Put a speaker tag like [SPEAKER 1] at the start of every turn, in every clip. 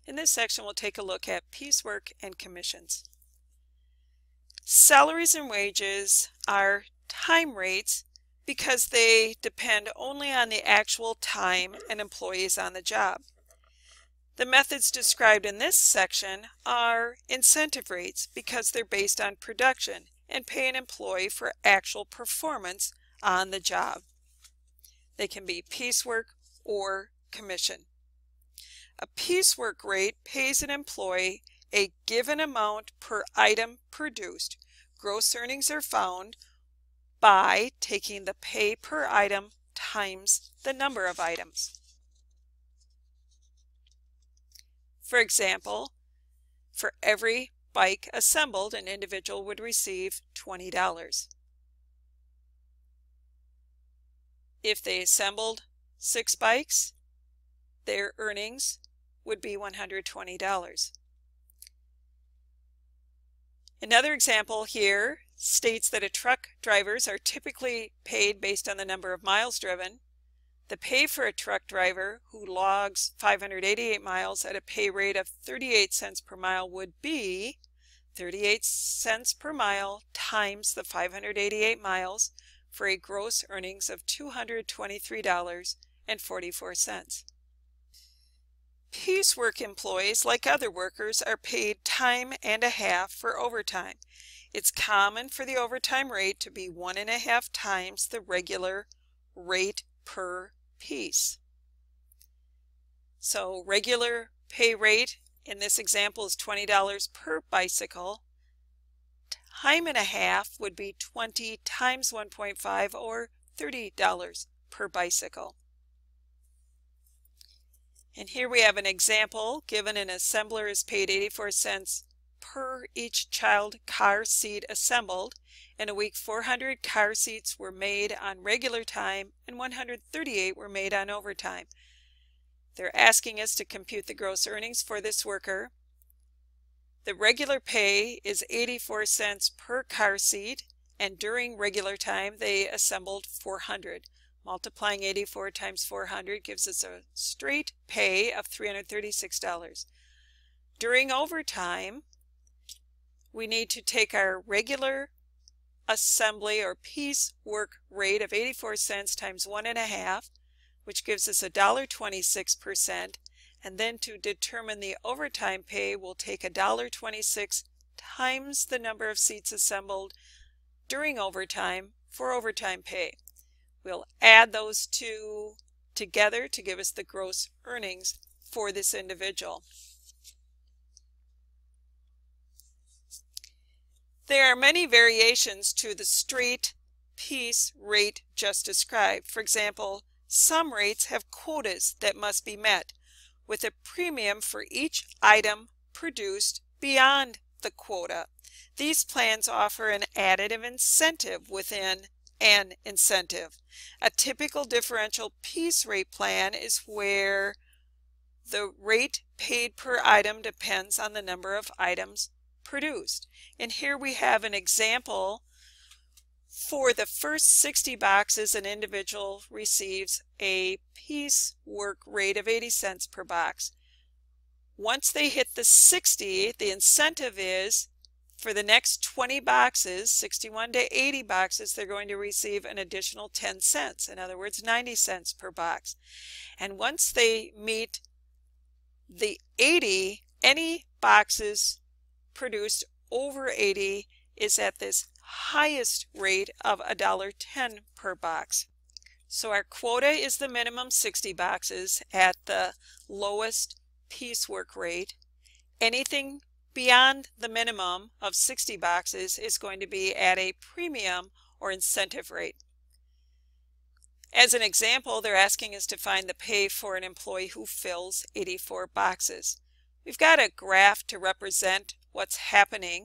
[SPEAKER 1] In this section, we'll take a look at piecework and commissions. Salaries and wages are time rates because they depend only on the actual time an employee is on the job. The methods described in this section are incentive rates because they're based on production and pay an employee for actual performance on the job. They can be piecework or commission. A piecework rate pays an employee a given amount per item produced. Gross earnings are found by taking the pay per item times the number of items. For example, for every bike assembled, an individual would receive $20. If they assembled 6 bikes, their earnings would be $120. Another example here states that truck drivers are typically paid based on the number of miles driven. The pay for a truck driver who logs 588 miles at a pay rate of 38 cents per mile would be 38 cents per mile times the 588 miles for a gross earnings of $223.44. Piecework employees, like other workers, are paid time and a half for overtime. It's common for the overtime rate to be 1.5 times the regular rate per piece. So regular pay rate in this example is $20 per bicycle. Time and a half would be 20 times 1.5 or $30 per bicycle. And here we have an example given: an assembler is paid 84 cents per each child car seat assembled. In a week, 400 car seats were made on regular time and 138 were made on overtime. They're asking us to compute the gross earnings for this worker. The regular pay is 84 cents per car seat, and during regular time they assembled 400. Multiplying 84 times 400 gives us a straight pay of $336. During overtime, we need to take our regular assembly or piece work rate of 84 cents times 1.5, which gives us $1.26, and then to determine the overtime pay, we'll take $1.26 times the number of seats assembled during overtime for overtime pay. We'll add those two together to give us the gross earnings for this individual. There are many variations to the straight piece rate just described. For example, some rates have quotas that must be met, with a premium for each item produced beyond the quota. These plans offer an additive incentive within an incentive. A typical differential piece rate plan is where the rate paid per item depends on the number of items produced. And here we have an example. For the first 60 boxes, an individual receives a piecework rate of 80 cents per box. Once they hit the 60, the incentive is for the next 20 boxes, 61 to 80 boxes, they're going to receive an additional 10 cents. In other words, 90 cents per box. And once they meet the 80, any boxes produced over 80 is at this highest rate of $1.10 per box. So our quota is the minimum 60 boxes at the lowest piecework rate. Anything beyond the minimum of 60 boxes is going to be at a premium or incentive rate. As an example, they're asking us to find the pay for an employee who fills 84 boxes. We've got a graph to represent what's happening.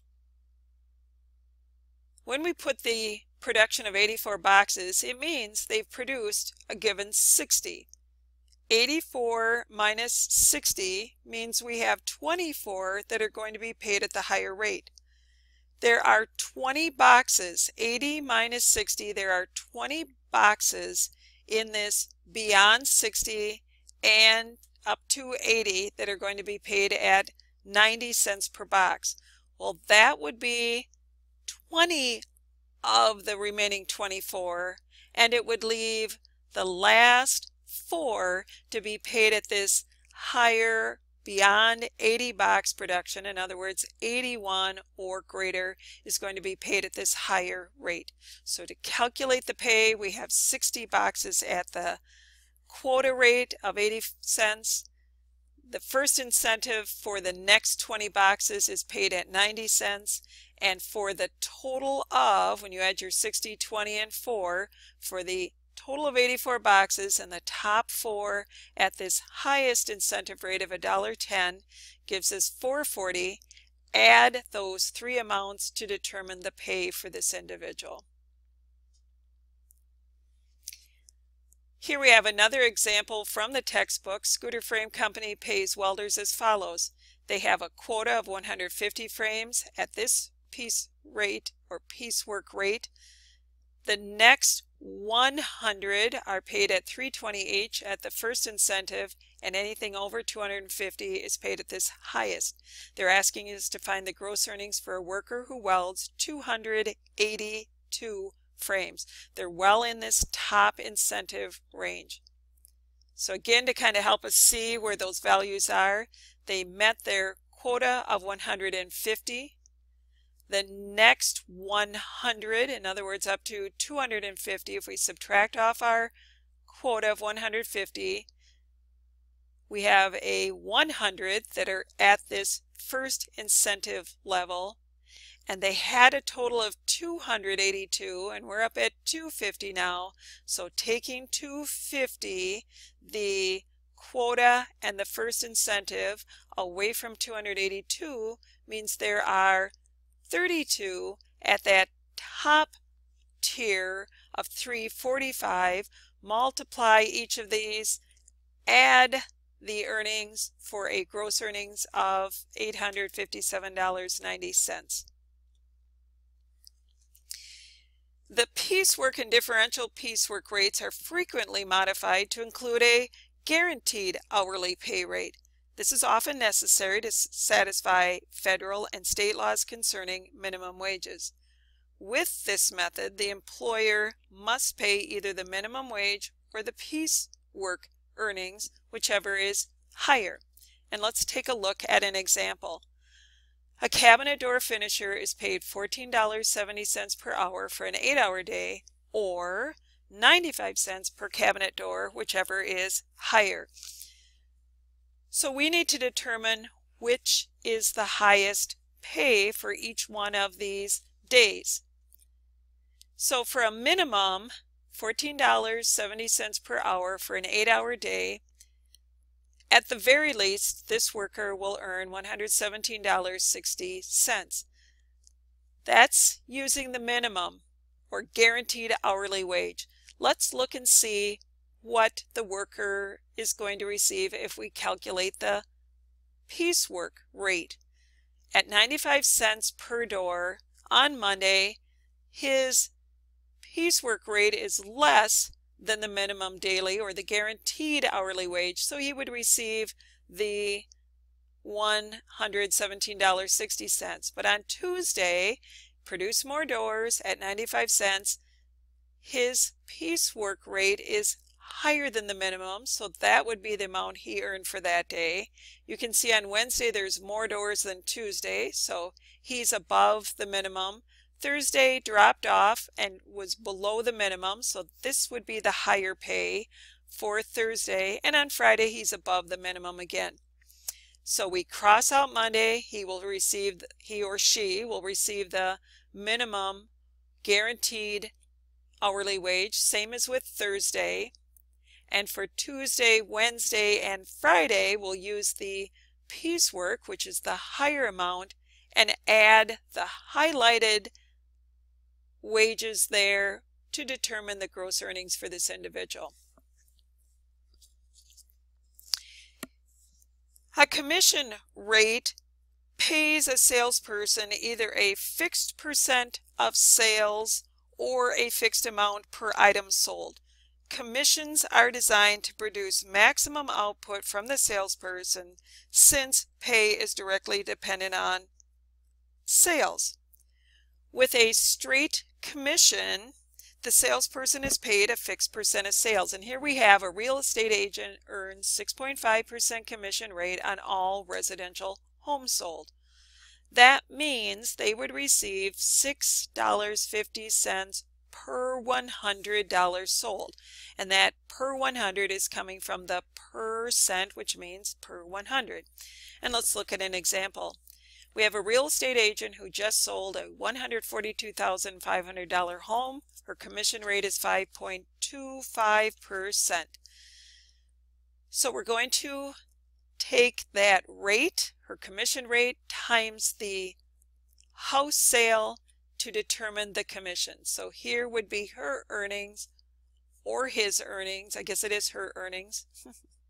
[SPEAKER 1] When we put the production of 84 boxes, it means they've produced a given 60. 84 minus 60 means we have 24 that are going to be paid at the higher rate. There are 20 boxes, 80 minus 60, there are 20 boxes in this beyond 60 and up to 80 that are going to be paid at 90 cents per box. Well, that would be 20 of the remaining 24, and it would leave the last 4 to be paid at this higher beyond 80 box production. In other words, 81 or greater is going to be paid at this higher rate. So to calculate the pay, we have 60 boxes at the quota rate of 80 cents. The first incentive for the next 20 boxes is paid at 90 cents. And for the total of, when you add your 60, 20, and 4, for the total of 84 boxes and the top 4 at this highest incentive rate of $1.10 gives us $4.40. Add those 3 amounts to determine the pay for this individual. Here we have another example from the textbook. Scooter Frame Company pays welders as follows. They have a quota of 150 frames at this piece rate or piecework rate. The next 100 are paid at $3.20 each at the first incentive, and anything over 250 is paid at this highest. They're asking us to find the gross earnings for a worker who welds 282 frames. They're well in this top incentive range. So again, to kind of help us see where those values are, they met their quota of 150. The next 100, in other words up to 250, if we subtract off our quota of 150, we have a 100 that are at this first incentive level, and they had a total of 282, and we're up at 250 now. So taking 250, the quota and the first incentive, away from 282 means there are 32 at that top tier of 345. Multiply each of these, add the earnings for a gross earnings of $857.90. The piecework and differential piecework rates are frequently modified to include a guaranteed hourly pay rate. This is often necessary to satisfy federal and state laws concerning minimum wages. With this method, the employer must pay either the minimum wage or the piecework earnings, whichever is higher. And let's take a look at an example. A cabinet door finisher is paid $14.70 per hour for an 8-hour day, or 95 cents per cabinet door, whichever is higher. So we need to determine which is the highest pay for each one of these days. So for a minimum, $14.70 per hour for an 8-hour day, at the very least, this worker will earn $117.60. That's using the minimum or guaranteed hourly wage. Let's look and see what the worker is going to receive if we calculate the piecework rate. At 95 cents per door on Monday, his piecework rate is less than the minimum daily or the guaranteed hourly wage, so he would receive the $117.60. But on Tuesday, produce more doors at 95 cents. His piecework rate is higher than the minimum, so that would be the amount he earned for that day. You can see on Wednesday there's more doors than Tuesday, so he's above the minimum. Thursday dropped off and was below the minimum, so this would be the higher pay for Thursday, and on Friday he's above the minimum again. So we cross out Monday, he or she will receive the minimum guaranteed hourly wage, same as with Thursday. And for Tuesday, Wednesday, and Friday, we'll use the piecework, which is the higher amount, and add the highlighted wages there to determine the gross earnings for this individual. A commission rate pays a salesperson either a fixed percent of sales or a fixed amount per item sold. Commissions are designed to produce maximum output from the salesperson since pay is directly dependent on sales. With a straight commission, the salesperson is paid a fixed percent of sales. And here we have a real estate agent earns 6.5% commission rate on all residential homes sold. That means they would receive $6.50 per $100 sold. And that per 100 is coming from the percent, which means per 100. And let's look at an example. We have a real estate agent who just sold a $142,500 home. Her commission rate is 5.25%. So we're going to take that rate, her commission rate, times the house sale to determine the commission. So here would be her earnings, or his earnings. I guess it is her earnings.